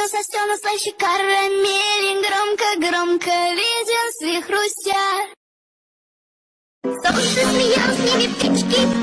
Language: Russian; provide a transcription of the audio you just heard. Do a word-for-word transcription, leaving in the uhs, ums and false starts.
со стены слаще карамели, громко-громко леденцы хрустят. Солнце смеялось, с ними птички